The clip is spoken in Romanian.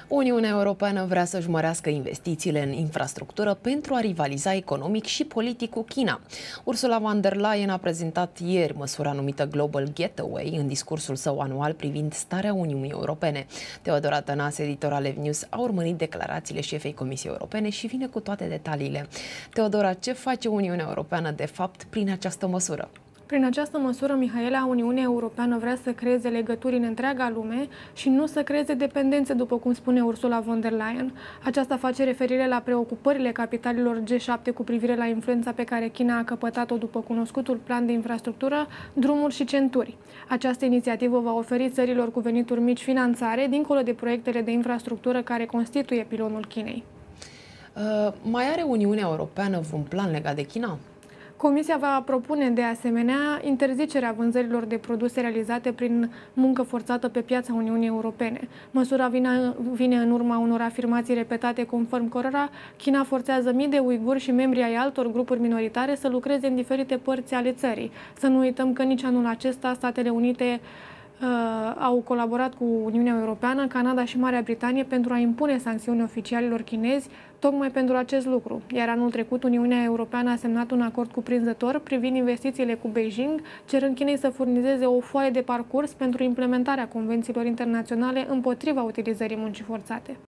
Uniunea Europeană vrea să-și mărească investițiile în infrastructură pentru a rivaliza economic și politic cu China. Ursula von der Leyen a prezentat ieri măsura numită Global Getaway în discursul său anual privind starea Uniunii Europene. Teodora Tănase, editor al News, a urmărit declarațiile șefei Comisiei Europene și vine cu toate detaliile. Teodora, ce face Uniunea Europeană de fapt prin această măsură? Prin această măsură, Mihaela, Uniunea Europeană vrea să creeze legături în întreaga lume și nu să creeze dependențe, după cum spune Ursula von der Leyen. Aceasta face referire la preocupările capitalilor G7 cu privire la influența pe care China a căpătat-o după cunoscutul plan de infrastructură, drumuri și centuri. Această inițiativă va oferi țărilor cu venituri mici finanțare, dincolo de proiectele de infrastructură care constituie pilonul Chinei. Mai are Uniunea Europeană vreun plan legat de China? Comisia va propune de asemenea interzicerea vânzărilor de produse realizate prin muncă forțată pe piața Uniunii Europene. Măsura vine în urma unor afirmații repetate conform cărora China forțează mii de uiguri și membri ai altor grupuri minoritare să lucreze în diferite părți ale țării. Să nu uităm că nici anul acesta Statele Unite au colaborat cu Uniunea Europeană, Canada și Marea Britanie pentru a impune sancțiuni oficialilor chinezi tocmai pentru acest lucru. Iar anul trecut Uniunea Europeană a semnat un acord cuprinzător privind investițiile cu Beijing, cerând Chinei să furnizeze o foaie de parcurs pentru implementarea convențiilor internaționale împotriva utilizării muncii forțate.